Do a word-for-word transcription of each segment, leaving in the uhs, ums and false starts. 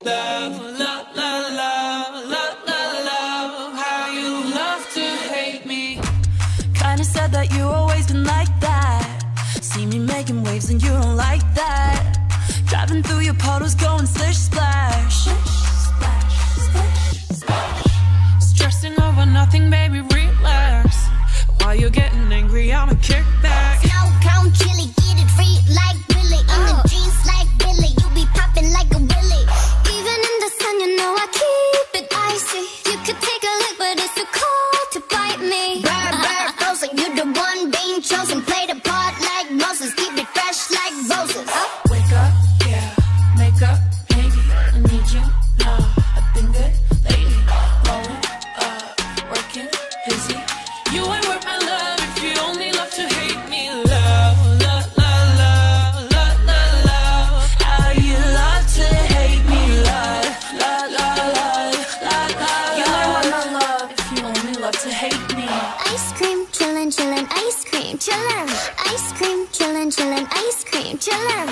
love, love, love, love, love, love, love, how you love to hate me. Kinda said that you always been like that. See me making waves and you don't like that. Driving through your puddles going splish splash. Splash, splash, splash. Stressing over nothing, baby, relax. While you're getting angry, I'ma kick back. Snow cone chili, get it free like Willy. In the jeans like Billy, you be popping like a willy. Even in the sun, you know I keep it icy. You could take a look, but it's too cold to bite me. Bird, bird, frozen, you the one being chosen. Play the part like Moses, keep it fresh like roses. Wake up, yeah, make up, maybe I need you now. I've been good lately, blowing up, working, busy. You ain't worth my love if you only love to hate me. Love, love, love, love, love, love, love, how you love to hate me. Love, love, love, love, love, love. You ain't worth my love if you only love to hate me. Ice cream, chillin', chillin', ice cream, chillin'. Ice cream, chillin', chillin', ice cream, chillin'.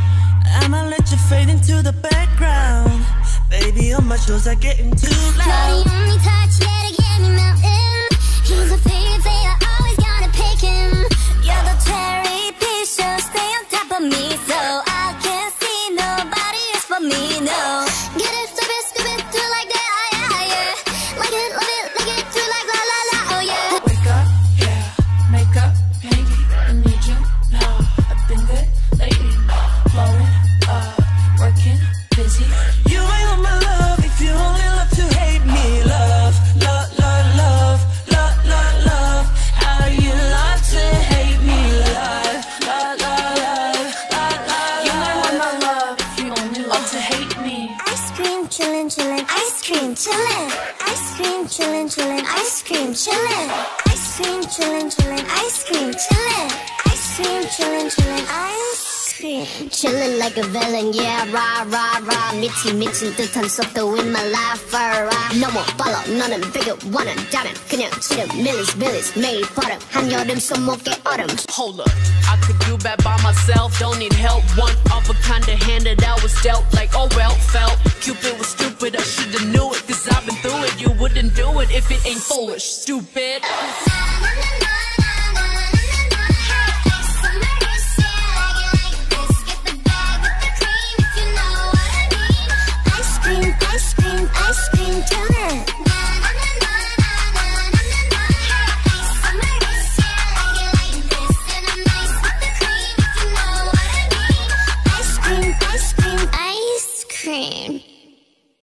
I'ma let you fade into the background. Baby, all my shows are getting too You're loud. the only touch, yeah, to get me melting. He's a favorite, I always gotta pick him. You're the cherry piece, so stay on top of me, so I can't see nobody else for me, no. Get it, stupid, stupid, do like that, oh yeah, yeah. Like it, love it, like it, do like la la la, oh yeah. Wake up, yeah, make up, maybe I need you now. I've been good lately, blowing up, working, busy. You ain't want my love if you only love to hate me. Love, love, love, love, love, love, love, how you love to hate me. Love, love, love, love, love, love. You ain't want my love if you only love to hate me. Ice cream, chillin', chillin', ice cream, chillin'. Ice cream, chillin', chillin', ice cream, chillin'. Ice cream, chillin', chillin', ice cream, chillin'. Ice cream, chillin', chillin', ice cream. Chillin' like a villain, yeah, rah, rah, rah. 미치 미친 듯한 속도 in my life, alright. No more follow, 너는 bigger, 원한다면 그냥 지름, 밀리스, 밀리스, 매일 버릇. 한여름 손목에 얼음. Hold up, I could do bad by myself, don't need help. One of a kind of hand that I was dealt, like oh well, felt. Cupid was stupid, I should've knew it, cause I've been through it. You wouldn't do it if it ain't foolish, stupid. Ice cream, ice cream, chillin'. Ice cream, ice cream, ice cream.